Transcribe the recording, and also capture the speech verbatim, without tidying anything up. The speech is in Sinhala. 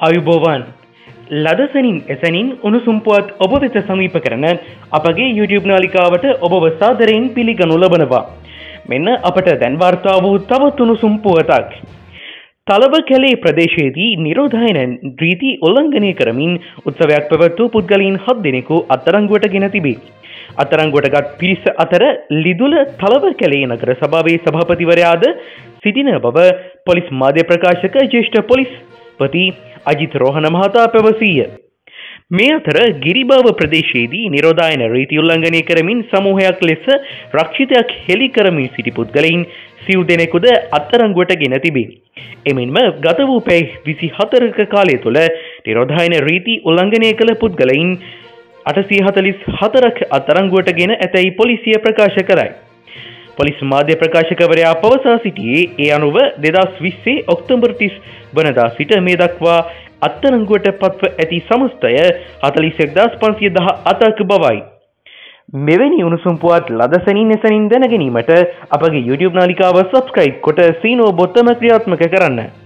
ආයුබෝවන් ලදසනින් එසනින් උණුසුම් පුවත් ඔබ වෙත සමීප කරන අපගේ YouTube නාලිකාවට ඔබව සාදරයෙන් පිළිගනු ලබනවා. මෙන්න අපට දැන් වාර්තා වූ තවත් උණුසුම් පුවතක්. තලවකැලේ ප්‍රදේශයේදී නිරෝධායන රීති උල්ලංඝනය කරමින් උත්සවයක් පැවැත්වූ පුද්ගලයන් හත් දෙනෙකු අත්අඩංගුවට ගෙන තිබේ. අත්අඩංගුවටගත් පිරිස අතර ලිදුල තලවකැලේ නගර සභාවේ සභාපතිවරයාද සිටින බව පොලිස් මාධ්‍ය ප්‍රකාශක ජ්‍යෙෂ්ඨ පොලිස්පති අජිත් රෝහණ මහතා පැවසීය. මේ අතර ගිරිබාව ප්‍රදේශයේදී නිරෝධායන රීති උල්ලංඝනය කරමින් සමූහයක් ලෙස රක්ෂිතයක් හෙළි කරමින් සිටි පුද්ගලයන් සිව් දෙනෙකුද අත්අඩංගුවට ගෙන තිබේ. එමෙන්ම ගත වූ පැය විසිහතරක කාලය තුළ නිරෝධායන රීති උල්ලංඝනය කළ පුද්ගලයන් අටසිය හතළිස් හතරක් අත්අඩංගුවට ගෙන ඇතැයි පොලිසිය ප්‍රකාශ කරයි. පොලිස් මාධ්‍ය ප්‍රකාශකවරයා පවසා සිටියේ ඒ අනුව දෙදහස් විස්සේ ඔක්තෝබර් තිස් වනදා සිට මේ දක්වා අත්අඩංගුවට පත්ව ඇති සමස්තය හතළිස් එක්දාස් පන්සිය දහ අටක බවයි. මෙවැනි උණුසුම් පුවත් ලදසනින් එසනින් දැන ගැනීමට අපගේ YouTube නාලිකාව සබ්ස්ක්‍රයිබ් කොට සීනෝ බොත්තම ක්‍රියාත්මක කරන්න.